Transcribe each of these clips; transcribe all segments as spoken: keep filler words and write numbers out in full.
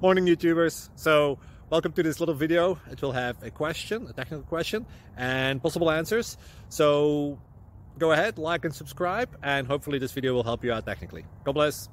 Morning YouTubers. So welcome to this little video. It will have a question, a technical question, and possible answers. So go ahead, like and subscribe, and hopefully this video will help you out technically. God bless.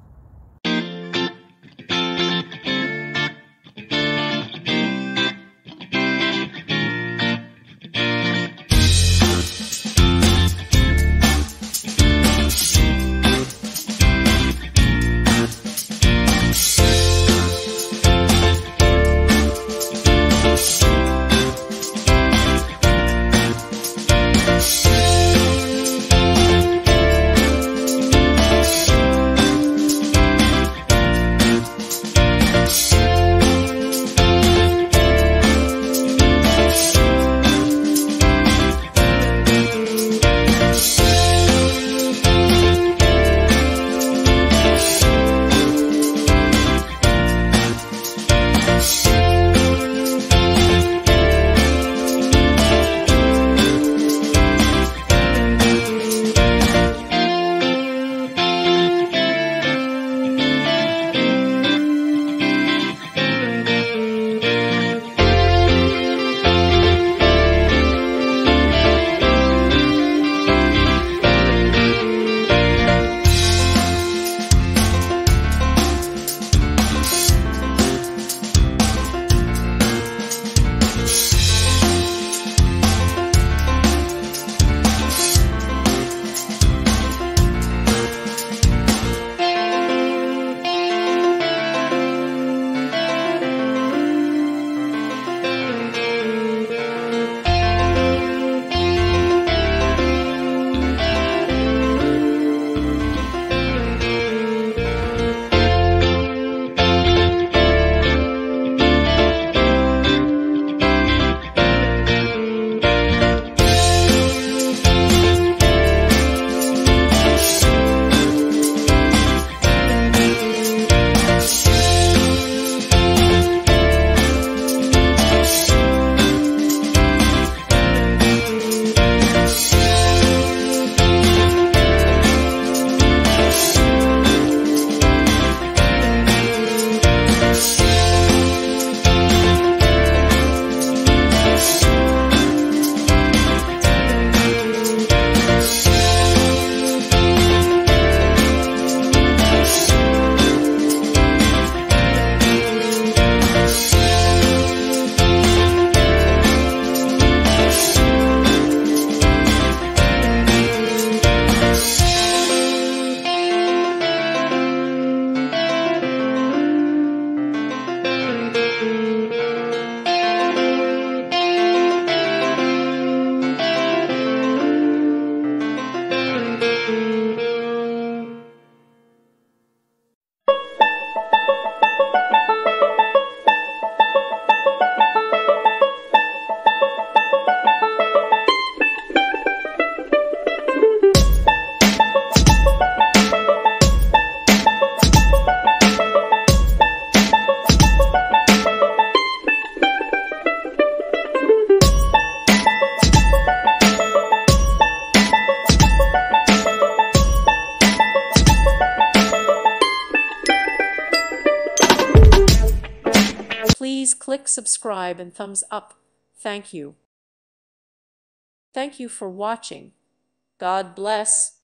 Please click subscribe and thumbs up. Thank you. Thank you for watching. God bless.